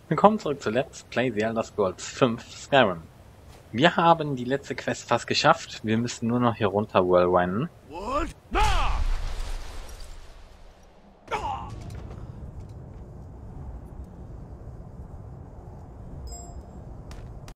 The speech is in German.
Willkommen zurück zu Let's Play The Elder Scrolls 5 Skyrim. Wir haben die letzte Quest fast geschafft. Wir müssen nur noch hier runter wallriden. Wollt, nach!